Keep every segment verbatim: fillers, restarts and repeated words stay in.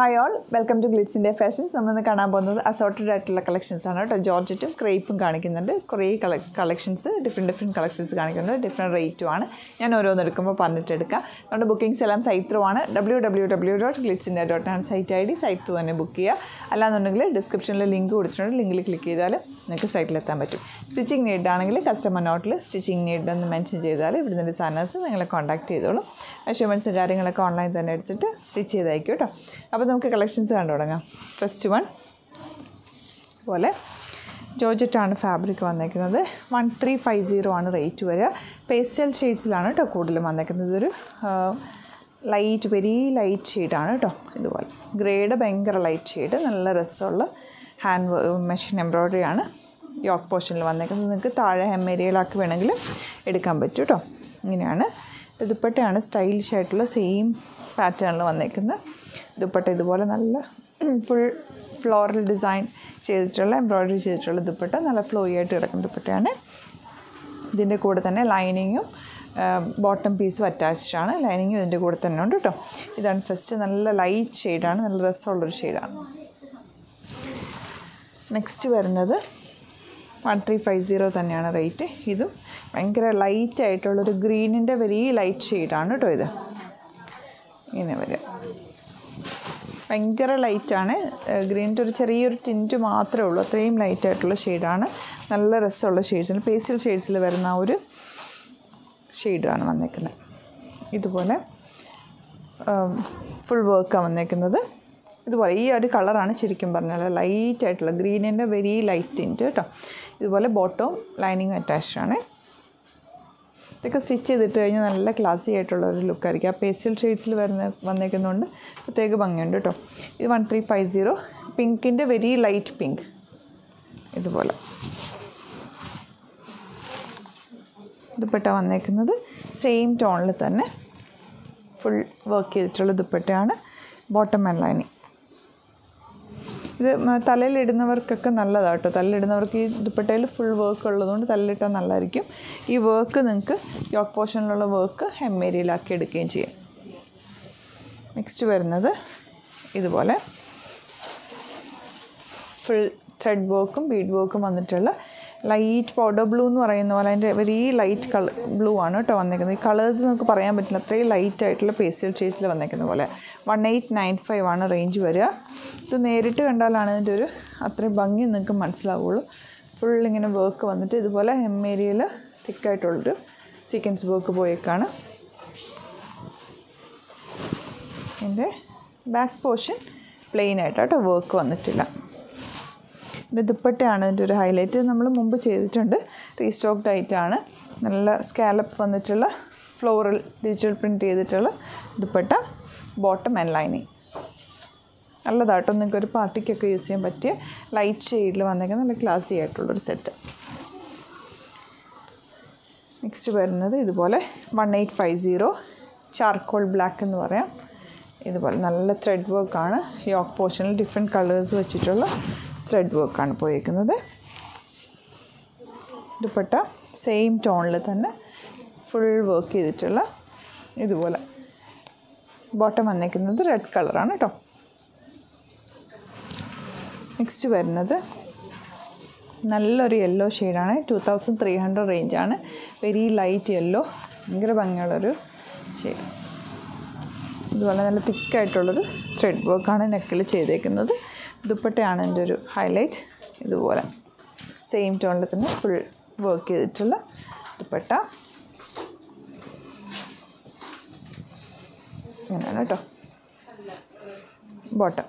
Hi all, welcome to Glitzindia Fashions. We will see assorted collections. Georgette and Crepe collections, different different collections, different rate. I will book booking site through w w w dot glitzindia dot net site I D site through book description link link click the site. Stitching need customer note stitching need mention contact measurements online stitch अब നമുക്ക് collections കണ്ടു തുടങ്ങാം first one പോലെ georgette ആണ് fabric വന്നിരിക്കുന്നത് thirteen fifty ആണ് rate വരിക pastel ഷെയ്ഡ്സിലാണ് ട്ടോ കൂടുതൽ വന്നിരിക്കുന്നത് ഒരു ലൈറ്റ് വെരി ലൈറ്റ് ഷെയ്ഡ് ആണ് ട്ടോ ഇതുപോലെ ഗ്രേഡ് ഭയങ്കര ലൈറ്റ് ഷെയ്ഡ് നല്ല രസമുള്ള ഹാൻഡ് മെഷീൻ എംബ്രോയിഡറി ആണ് യോക്ക് പോർഷനിൽ വന്നിരിക്കുന്നത് നിങ്ങൾക്ക് താഴെ hem ഏരിയയിലാക്കി വേണമെങ്കിൽ എടുക്കാൻ പറ്റും ട്ടോ ഇങ്ങനെയാണ് ദുപ്പട്ടയാണ് സ്റ്റൈലിഷ് ആയിട്ടുള്ള സെയിം പാറ്റേണിൽ വന്നിരിക്കുന്നത് ദുപ്പട്ട ഇതുപോലെ നല്ല ഫുൾ ഫ്ലോറൽ ഡിസൈൻ ചെയ്തിട്ടുള്ള എംബ്രോയിഡറി ചെയ്തിട്ടുള്ള ദുപ്പട്ട നല്ല ഫ്ലോയി ആയിട്ട് കിടക്കുന്ന ദുപ്പട്ടയാണ് ഇതിൻ്റെ കൂടെ തന്നെ ലൈനിങ്ങും ബോട്ടം പീസും അറ്റാച്ച്ഡ് ആണ് ലൈനിങ്ങും ഇതിൻ്റെ കൂടെ തന്നെ ഉണ്ട് കേട്ടോ ഇതാണ് ഫസ്റ്റ് നല്ല ലൈറ്റ് ഷെയ്ഡാണ് നല്ല രസമുള്ളൊരു ഷെയ്ഡാണ് നെക്സ്റ്റ് വരുന്നത് thirteen fifty തന്നെയാണ് റേറ്റ് ഇതും ഭയങ്കര ലൈറ്റ് ആയിട്ടുള്ളൊരു ഗ്രീനിൻ്റെ വെരി ലൈറ്റ് ഷെയ്ഡാണ് കേട്ടോ ഇത് ഇങ്ങനെ വരിക ഭയങ്കര ലൈറ്റാണ് ഗ്രീനിൻ്റെ ഒരു ചെറിയൊരു ടിൻറ്റ് മാത്രമേ ഉള്ളൂ അത്രയും ലൈറ്റ് ആയിട്ടുള്ള ഷെയ്ഡാണ് നല്ല രസമുള്ള ഷെയ്ഡ്സിന് പേസ്റ്റൽ ഷെയ്ഡ്സിൽ വരുന്ന ഒരു ഷെയ്ഡാണ് വന്നേക്കുന്നത് ഇതുപോലെ ഫുൾ വർക്കാണ് വന്നേക്കുന്നത് ഇതുപോലെ ഈ ഒരു കളറാണ് ശരിക്കും പറഞ്ഞാൽ ലൈറ്റ് ആയിട്ടുള്ള ഗ്രീനിൻ്റെ വെരി ലൈറ്റ് ടിൻറ്റ് കേട്ടോ ഇതുപോലെ ബോട്ടവും ലൈനിങ്ങും അറ്റാച്ച്ഡ് ആണ് ഇതൊക്കെ സ്റ്റിച്ച് ചെയ്തിട്ട് കഴിഞ്ഞാൽ നല്ല ക്ലാസി ആയിട്ടുള്ള ഒരു ലുക്കായിരിക്കും ആ പേസ്റ്റൽ ഷെയ്ഡ്സിൽ വരുന്ന വന്നേക്കുന്നതുകൊണ്ട് പ്രത്യേക ഭംഗിയുണ്ട് കേട്ടോ ഇത് thirteen fifty പിങ്കിൻ്റെ വെരി ലൈറ്റ് പിങ്ക് ഇതുപോലെ ദുപ്പട്ട വന്നേക്കുന്നത് സെയിം ടോണിൽ തന്നെ ഫുൾ വർക്ക് ചെയ്തിട്ടുള്ള ദുപ്പട്ടയാണ് ബോട്ടം ആൻഡ് ലൈനിങ് ഇത് തലയിലിടുന്നവർക്കൊക്കെ നല്ലതാണ് കേട്ടോ തലയിലിടുന്നവർക്ക് ഈ ദുപ്പട്ടയിൽ ഫുൾ വർക്ക് ഉള്ളതുകൊണ്ട് തലയിലിട്ടാൽ നല്ലതായിരിക്കും ഈ വർക്ക് നിങ്ങൾക്ക് യോക്ക് പോർഷനിലുള്ള വർക്ക് hem ഏരിയയിലാക്കി എടുക്കുകയും ചെയ്യാം നെക്സ്റ്റ് വരുന്നത് ഇതുപോലെ ഫുൾ ത്രെഡ് വർക്കും ബീഡ് വർക്കും വന്നിട്ടുള്ള ലൈറ്റ് പൗഡർ ബ്ലൂ എന്ന് പറയുന്ന പോലെ അതിൻ്റെ വെരി ലൈറ്റ് കളർ ബ്ലൂ ആണ് കേട്ടോ വന്നിരിക്കുന്നത് ഈ കളേഴ്സ് നമുക്ക് പറയാൻ പറ്റില്ല അത്രയും ലൈറ്റ് ആയിട്ടുള്ള പേസ്റ്റൽ ഷെയ്ഡ്സിൽ വന്നിരിക്കുന്ന പോലെ eighteen ninety-five ആണ് റേഞ്ച് വരിക ഇത് നേരിട്ട് കണ്ടാലാണ് ഇതിൻ്റെ ഒരു അത്രയും ഭംഗി നിങ്ങൾക്ക് മനസ്സിലാവുള്ളൂ ഫുൾ ഇങ്ങനെ വർക്ക് വന്നിട്ട് ഇതുപോലെ hem ഏരിയയിൽ തിക്കായിട്ടുള്ളൊരു സീക്വൻസ് വർക്ക് പോയേക്കാണ് ഇതിൻ്റെ ബാക്ക് പോർഷൻ പ്ലെയിൻ ആയിട്ടോ വർക്ക് വന്നിട്ടില്ല ഇതിൻ്റെ ദുപ്പട്ടയാണ് ഇതിൻ്റെ ഒരു ഹൈലൈറ്റ് നമ്മൾ മുമ്പ് ചെയ്തിട്ടുണ്ട് റീസ്റ്റോക്ഡ് ആയിട്ടാണ് നല്ല സ്കാലപ്പ് വന്നിട്ടുള്ള ഫ്ലോറൽ ഡിജിറ്റൽ പ്രിൻറ്റ് ചെയ്തിട്ടുള്ള ദുപ്പട്ട ബോട്ടം ആൻഡ് ലൈനിങ് നല്ലതാട്ടോ നിങ്ങൾക്ക് ഒരു പാർട്ടിക്കൊക്കെ യൂസ് ചെയ്യാൻ പറ്റിയ ലൈറ്റ് ഷെയ്ഡിൽ വന്നേക്കുന്ന നല്ല ക്ലാസി ആയിട്ടുള്ളൊരു സെറ്റ് നെക്സ്റ്റ് വരുന്നത് ഇതുപോലെ eighteen fifty ചാർക്കോൾ ബ്ലാക്ക് എന്ന് പറയാം ഇതുപോലെ നല്ല ത്രെഡ് വർക്കാണ് യോക്ക് പോർഷനിൽ ഡിഫറെൻറ്റ് കളേഴ്സ് വെച്ചിട്ടുള്ള ത്രെഡ് വർക്കാണ് പോയിരിക്കുന്നത് ദുപ്പട്ട സെയിം ടോണിൽ തന്നെ ഫുൾ വർക്ക് ചെയ്തിട്ടുള്ള ഇതുപോലെ ബോട്ടം വന്നിരിക്കുന്നത് റെഡ് കളറാണ് കേട്ടോ നെക്സ്റ്റ് വരുന്നത് നല്ലൊരു യെല്ലോ ഷെയ്ഡാണ് twenty-three hundred റേഞ്ചാണ് വെരി ലൈറ്റ് യെല്ലോ ഭയങ്കര ഭംഗിയുള്ളൊരു ഷെയ്ഡ് ഇതുപോലെ നല്ല തിക്കായിട്ടുള്ളൊരു ത്രെഡ് വർക്കാണ് നെക്കിൽ ചെയ്തേക്കുന്നത് ദുപ്പട്ടയാണ് എൻ്റെ ഒരു ഹൈലൈറ്റ് ഇതുപോലെ സെയിം ടോണിൽ തന്നെ ഫുൾ വർക്ക് ചെയ്തിട്ടുള്ള ദുപ്പട്ട ഇങ്ങനെയാണ് കേട്ടോ ബോട്ടം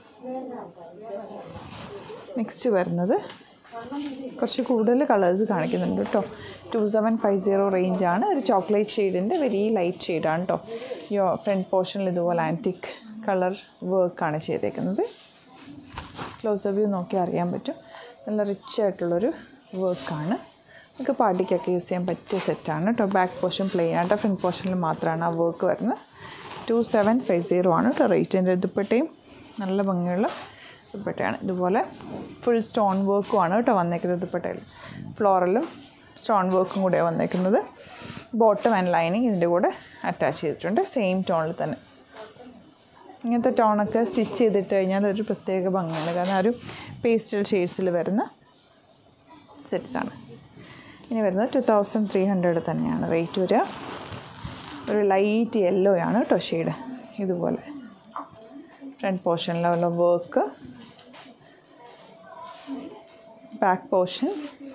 നെക്സ്റ്റ് വരുന്നത് കുറച്ച് കൂടുതൽ കളേഴ്സ് കാണിക്കുന്നുണ്ട് കേട്ടോ twenty-seven fifty റേഞ്ചാണ് ഒരു ചോക്ലേറ്റ് ഷെയ്ഡിൻ്റെ വെരി ലൈറ്റ് ഷെയ്ഡാണ് കേട്ടോ യോ ഫ്രണ്ട് പോർഷനിൽ ഇതുപോലെ ആൻറ്റിക് കളർ വർക്കാണ് ചെയ്തേക്കുന്നത് ക്ലോസ് വ്യൂ നോക്കി അറിയാൻ പറ്റും നല്ല റിച്ച് ആയിട്ടുള്ളൊരു വർക്കാണ് നമുക്ക് പാർട്ടിക്കൊക്കെ യൂസ് ചെയ്യാൻ പറ്റിയ സെറ്റാണ് കേട്ടോ ബാക്ക് പോർഷൻ പ്ലെയിൻ ആയിട്ട് ഫ്രണ്ട് പോർഷനിൽ മാത്രമാണ് ആ വർക്ക് വരുന്നത് twenty-seven fifty ആണ് കേട്ടോ റേറ്റിൻ്റെ ദുപ്പട്ടയും നല്ല ഭംഗിയുള്ള ദുപ്പട്ടയാണ് ഇതുപോലെ ഫുൾ സ്റ്റോൺ വർക്കുമാണ് കേട്ടോ വന്നേക്കുന്നത് ദുപ്പട്ടയിൽ ഫ്ലോറലും സ്റ്റോൺ വർക്കും കൂടെയാണ് വന്നേക്കുന്നത് ബോട്ടം ആൻഡ് ലൈനിങ് ഇതിൻ്റെ കൂടെ അറ്റാച്ച് ചെയ്തിട്ടുണ്ട് സെയിം ടോണിൽ തന്നെ ഇങ്ങനത്തെ ടോണൊക്കെ സ്റ്റിച്ച് ചെയ്തിട്ട് കഴിഞ്ഞാൽ ഒരു പ്രത്യേക ഭംഗിയാണ്. കാരണം ആ ഒരു പേസ്റ്റൽ ഷെയ്ഡ്സിൽ വരുന്ന സെറ്റ്സാണ്. ഇനി വരുന്നത് ടു തൗസൻഡ് ത്രീ ഹൺഡ്രഡ് തന്നെയാണ് റേറ്റ് വരിക. ഒരു ലൈറ്റ് യെല്ലോ ആണ് കേട്ടോ ഷെയ്ഡ്. ഇതുപോലെ ഫ്രണ്ട് പോർഷനിലുള്ള വർക്ക്, ബാക്ക് പോർഷൻ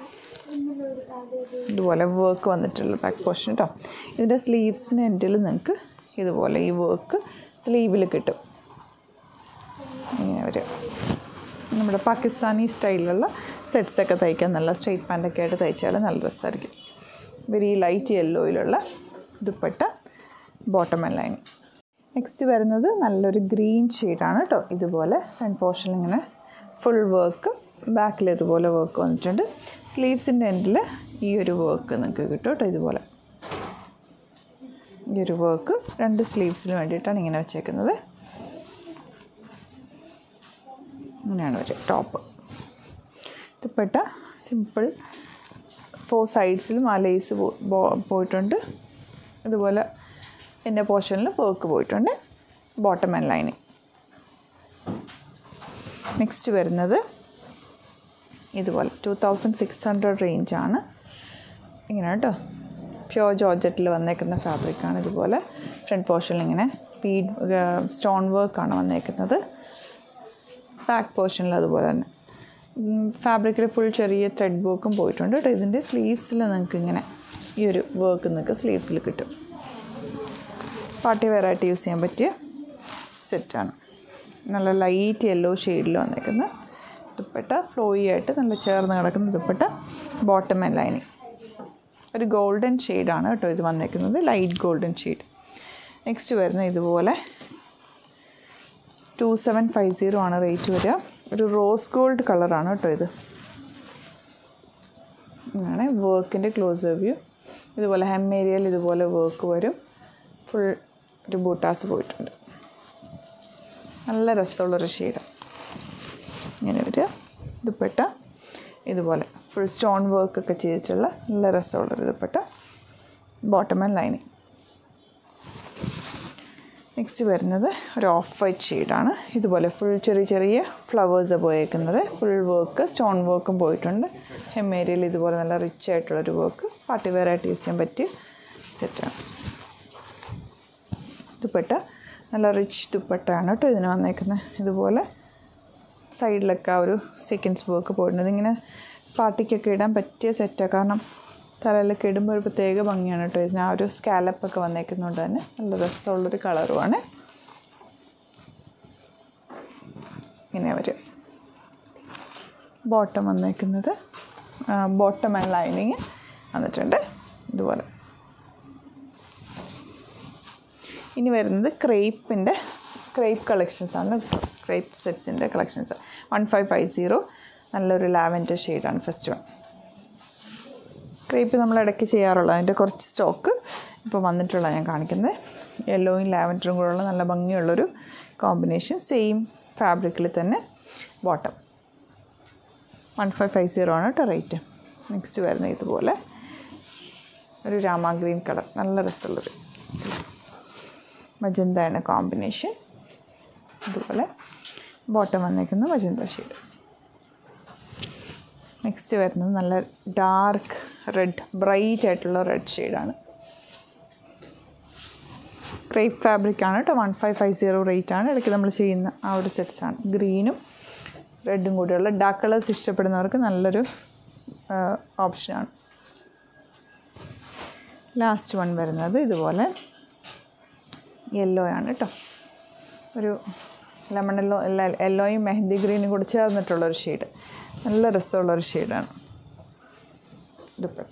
ഇതുപോലെ വർക്ക് വന്നിട്ടുള്ള ബാക്ക് പോർഷൻ കേട്ടോ. ഇതിൻ്റെ സ്ലീവ്സിൻ്റെ എൻഡിൽ നിങ്ങൾക്ക് ഇതുപോലെ ഈ വർക്ക് സ്ലീവിൽ കിട്ടും. ഇങ്ങനെ ഒരു നമ്മുടെ പാകിസ്ഥാനി സ്റ്റൈലിലുള്ള സെറ്റ്സൊക്കെ തയ്ക്കാൻ നല്ല സ്ട്രെയിറ്റ് പാൻറ്റൊക്കെ ആയിട്ട് തയ്ച്ചാൽ നല്ല രസമായിരിക്കും. വെരി ലൈറ്റ് യെല്ലോയിലുള്ള dupatta, bottom and line. Next വരുന്നത് നല്ലൊരു ഗ്രീൻ ഷെയ്ഡാണ് കേട്ടോ. ഇതുപോലെ ഫ്രണ്ട് പോർഷനിൽ ഇങ്ങനെ ഫുൾ വർക്ക്, ബാക്കിൽ ഇതുപോലെ വർക്ക് വന്നിട്ടുണ്ട്. സ്ലീവ്സിൻ്റെ എൻഡിൽ ഈ ഒരു വർക്ക് നിങ്ങൾക്ക് കിട്ടും കേട്ടോ. ഇതുപോലെ ഈ ഒരു വർക്ക് രണ്ട് സ്ലീവ്സിന് വേണ്ടിയിട്ടാണ് ഇങ്ങനെ വെച്ചേക്കുന്നത്. ഇങ്ങനെയാണ് ഒരു ടോപ്പ്. ദുപ്പട്ട സിമ്പിൾ, ഫോർ സൈഡ്സിലും ആ ലേസ് പോയിട്ടുണ്ട്. ഇതുപോലെ എൻ്റെ പോർഷനിൽ വർക്ക് പോയിട്ടുണ്ട്. Bottom and lining. നെക്സ്റ്റ് വരുന്നത് ഇതുപോലെ ടു തൗസൻഡ് സിക്സ് ഹൺഡ്രഡ് റേഞ്ചാണ്. ഇങ്ങനെ കേട്ടോ, പ്യോർ ജോർജറ്റിൽ വന്നേക്കുന്ന ഫാബ്രിക്കാണ്. ഇതുപോലെ ഫ്രണ്ട് പോർഷനിൽ ഇങ്ങനെ ബീഡ് സ്റ്റോൺ വർക്കാണ് വന്നേക്കുന്നത്. ബാക്ക് പോർഷനിൽ അതുപോലെ തന്നെ ഫാബ്രിക്കിൽ ഫുൾ ചെറിയ ത്രെഡ് വർക്കും പോയിട്ടുണ്ട് കേട്ടോ. ഇതിൻ്റെ സ്ലീവ്സിൽ നിങ്ങൾക്ക് ഇങ്ങനെ ഈ ഒരു വർക്ക് നിങ്ങൾക്ക് സ്ലീവ്സിൽ കിട്ടും. പാർട്ടി വെയറായിട്ട് യൂസ് ചെയ്യാൻ പറ്റിയ സെറ്റാണ്. നല്ല ലൈറ്റ് യെല്ലോ ഷെയ്ഡിൽ വന്നേക്കുന്ന ദുപ്പട്ട, ഫ്ലോയി ആയിട്ട് നല്ല ചേർന്ന് കിടക്കുന്ന ദുപ്പട്ട, ബോട്ടം ആൻഡ് ലൈനിങ്. ഒരു ഗോൾഡൻ ഷെയ്ഡാണ് കേട്ടോ ഇത് വന്നേക്കുന്നത്, ലൈറ്റ് ഗോൾഡൻ ഷെയ്ഡ്. നെക്സ്റ്റ് വരുന്നത് ഇതുപോലെ ടു സെവൻ ഫൈവ് സീറോ ആണ് റേറ്റ് വരിക. ഒരു റോസ് ഗോൾഡ് കളറാണ് കേട്ടോ ഇത്. ഇങ്ങനെ വർക്കിൻ്റെ ക്ലോസ് വ്യൂ. ഇതുപോലെ ഹെം ഏരിയയിൽ ഇതുപോലെ വർക്ക് വരും. ഫുൾ ഒരു ബൂട്ടാസ് പോയിട്ടുണ്ട്. നല്ല രസമുള്ളൊരു ഷെയ്ഡാണ്. ഇങ്ങനെ ഒരു ദുപ്പട്ട ഇതുപോലെ ഫുൾ സ്റ്റോൺ വർക്കൊക്കെ ചെയ്തിട്ടുള്ള നല്ല രസമുള്ളൊരു dupatta, bottom and lining. Next വരുന്നത് ഒരു ഓഫ് വൈറ്റ് ഷെയ്ഡാണ്. ഇതുപോലെ ഫുൾ ചെറിയ ചെറിയ ഫ്ലവേഴ്സ് പോയേക്കുന്നത്. ഫുൾ വർക്ക് സ്റ്റോൺ വർക്കും പോയിട്ടുണ്ട്. ഹെം ഏരിയയിൽ ഇതുപോലെ നല്ല റിച്ച് ആയിട്ടുള്ളൊരു വർക്ക്, പാർട്ടി വെയറായിട്ട് യൂസ് ചെയ്യാൻ പറ്റിയ സെറ്റാണ്. ദുപ്പട്ട നല്ല റിച്ച് ദുപ്പട്ടയാണ് കേട്ടോ ഇതിന് വന്നേക്കുന്നത്. ഇതുപോലെ സൈഡിലൊക്കെ ആ ഒരു സീക്വൻസ് വർക്ക് പോയിട്ടുണ്ട്. ഇതിങ്ങനെ പാർട്ടിക്കൊക്കെ ഇടാൻ പറ്റിയ സെറ്റാണ്. കാരണം തലയിലൊക്കെ ഇടുമ്പോൾ ഒരു പ്രത്യേക ഭംഗിയാണ് കേട്ടോ ഇതിന്. ആ ഒരു സ്കാലപ്പൊക്കെ വന്നേക്കുന്നതുകൊണ്ട് തന്നെ നല്ല രസമുള്ളൊരു കളറുമാണ്. ഇങ്ങനെ വരും. ബോട്ടം വന്നേക്കുന്നത് ബോട്ടം ആൻഡ് ലൈനിങ് വന്നിട്ടുണ്ട് ഇതുപോലെ. ഇനി വരുന്നത് ക്രേപ്പിൻ്റെ ക്രേപ്പ് കളക്ഷൻസാണ്. ക്രേപ്പ് സെറ്റ്സിൻ്റെ collections one five five zero. നല്ലൊരു ലാവൻഡർ ഷെയ്ഡാണ് ഫസ്റ്റ് വൺ. ക്രേപ്പ് നമ്മൾ ഇടയ്ക്ക് ചെയ്യാറുള്ള അതിൻ്റെ കുറച്ച് സ്റ്റോക്ക് ഇപ്പോൾ വന്നിട്ടുള്ള ഞാൻ കാണിക്കുന്നത്. യെല്ലോയും ലാവൻഡറും കൂടെയുള്ള നല്ല ഭംഗിയുള്ളൊരു കോമ്പിനേഷൻ. സെയിം ഫാബ്രിക്കിൽ തന്നെ bottom. One five five zero ആണ് കേട്ടോ റേറ്റ്. നെക്സ്റ്റ് വരുന്നത് ഇതുപോലെ ഒരു രാമ ഗ്രീൻ കളർ, നല്ല രസമുള്ളൊരു മജന്തയാണ് കോമ്പിനേഷൻ. ഇതുപോലെ ബോട്ടം വന്നേക്കുന്ന മജന്ത ഷെയ്ഡ്. നെക്സ്റ്റ് വരുന്നത് നല്ല ഡാർക്ക് റെഡ്, ബ്രൈറ്റ് ആയിട്ടുള്ള റെഡ് ഷെയ്ഡാണ്. ക്രേപ്പ് ഫാബ്രിക്കാണ് കേട്ടോ. വൺ ഫൈവ് ഫൈവ് സീറോ റേറ്റാണ്. ഇടയ്ക്ക് നമ്മൾ ചെയ്യുന്ന ആ ഒരു സെറ്റ്സാണ്. ഗ്രീനും റെഡും കൂടിയുള്ള ഡാർക്ക് കളേഴ്സ് ഇഷ്ടപ്പെടുന്നവർക്ക് നല്ലൊരു ഓപ്ഷനാണ്. ലാസ്റ്റ് വൺ വരുന്നത് ഇതുപോലെ യെല്ലോ ആണ് കേട്ടോ. ഒരു ലെമൺ യെല്ലോ യെല്ലോയും മെഹന്തി ഗ്രീനും കൂടി ചേർന്നിട്ടുള്ളൊരു ഷെയ്ഡ്. നല്ല രസമുള്ളൊരു ഷെയ്ഡാണ്. ദുപ്പട്ട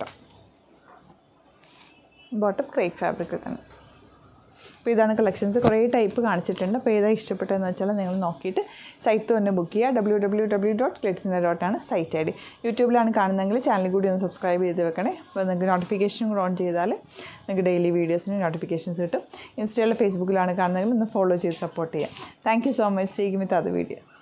ബോട്ടം ക്രേപ്പ് ഫാബ്രിക്കിൽ തന്നെ. അപ്പോൾ ഇതാണ് കളക്ഷൻസ്. കുറേ ടൈപ്പ് കാണിച്ചിട്ടുണ്ട്. അപ്പോൾ ഏതാ ഇഷ്ടപ്പെട്ടതെന്ന് വെച്ചാൽ നിങ്ങൾ നോക്കിയിട്ട് സൈറ്റ് തന്നെ ബുക്ക് ചെയ്യുക. W W W dot Glitz India dot ആണ് സൈറ്റ് ഐ ഡി. യൂട്യൂബിലാണ് കാണുന്നതെങ്കിൽ ചാനൽ കൂടി ഒന്ന് സബ്സ്ക്രൈബ് ചെയ്ത് വെക്കണേ. അപ്പോൾ നിങ്ങൾക്ക് നോട്ടിഫിക്കേഷൻ കൂടെ ഓൺ ചെയ്താൽ നിങ്ങൾക്ക് ഡെയിലി വീഡിയോസിന് നോട്ടിഫിക്കേഷൻസ് കിട്ടും. ഇൻസ്റ്റയിലും ഫേസ്ബുക്കിലാണ് കാണുന്നതെങ്കിൽ ഒന്ന് ഫോളോ ചെയ്ത് സപ്പോർട്ട് ചെയ്യാം. Thank you so much. See you with other video.